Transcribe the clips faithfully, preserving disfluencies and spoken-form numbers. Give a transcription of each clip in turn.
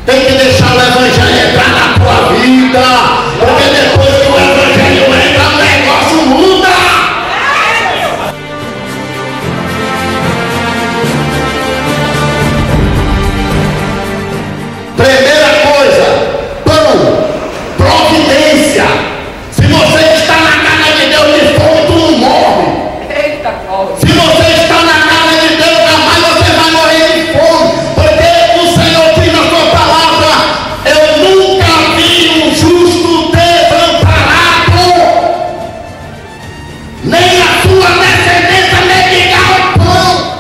Tem que deixar o evangelho entrar na tua vida, porque depois que o evangelho entra, o negócio muda. Primeira coisa, pão, providência. Se você está na casa de Deus de fome, tu não morre. Eita, glória. Se você está na casa de Deus, jamais você vai morrer de fome, porque o Senhor diz na sua palavra: eu nunca vi um justo desamparado, nem a sua descendência mendigar o pão.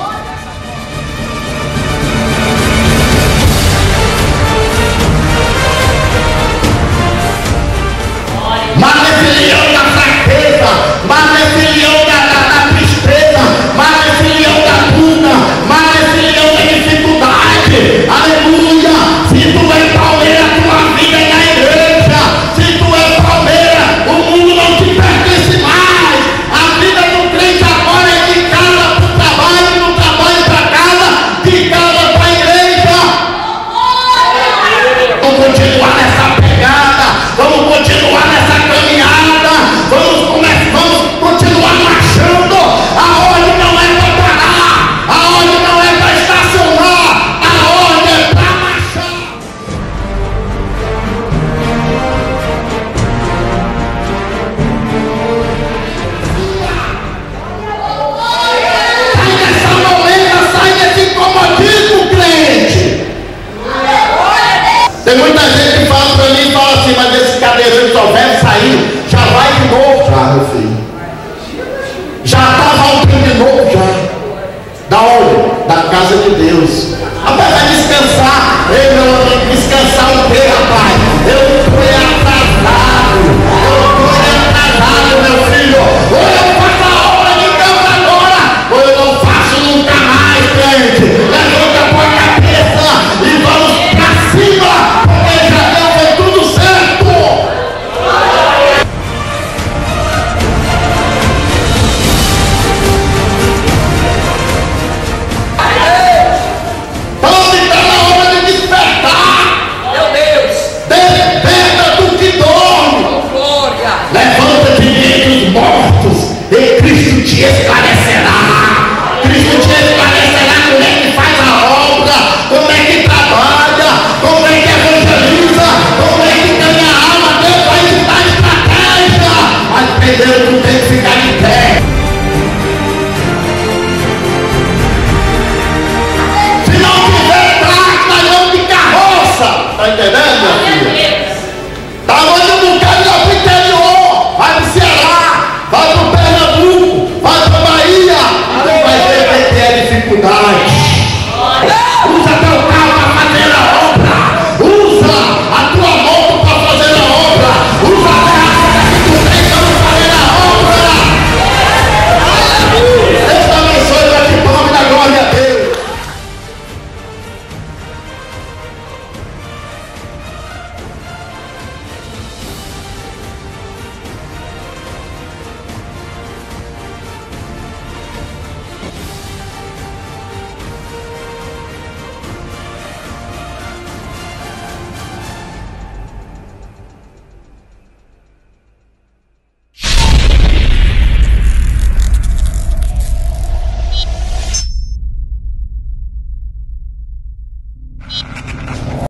Mas nesse leão da fraqueza, mas nesse leão da, da, da tristeza, mas nesse leão da luta, mas nesse leão da dificuldade, aleluia. Se tu é palmeira, tua vida é na igreja. Se tu é palmeira, o mundo não te pertence mais. A vida do crente agora é de casa para o trabalho, do trabalho para casa, de casa para a igreja. Vamos continuar nessa pegada, vamos continuar nessa caminhada, vamos, come- vamos continuar marchando. A ordem não é para parar, a ordem não é para estacionar, a ordem é para marchar. Sai dessa moleza, sai desse comodismo, crente. Tem muita gente que fala pra mim e fala assim: mas esse cadeirante só vai sair, já vai de novo. Já, meu filho. Já tá voltando de novo, já. Da onde? Da casa de Deus. Rapaz, vai descansar. Ei, meu amigo, descansar o quê, rapaz? Eu fui atrasado. Eu fui atrasado, meu filho. Ou eu faço a obra de Deus agora, ou eu não faço nunca mais, crente. Levanta a tua cabeça e vamos pra cima, porque já deu, foi tudo certo. Então está na hora de despertar. Meu Deus. Desperta do que dorme. Oh, glória. Levanta-te dentre os mortos e Cristo te esclarecerá. Cristo te esclarecerá como é que faz a obra, como é que trabalha, como é que evangeliza, como é que ganha a alma. Deus vai te dar estratégia. Mas primeiro tu tem que ficar de pé. Se não tiver trabalhão de carroça, tá entendendo, meu filho? Tá onde um bocado lá pro interior, vai pro Ceará, vai pro Pernambuco, vai pra Bahia, aí vai ver o que é dificuldade.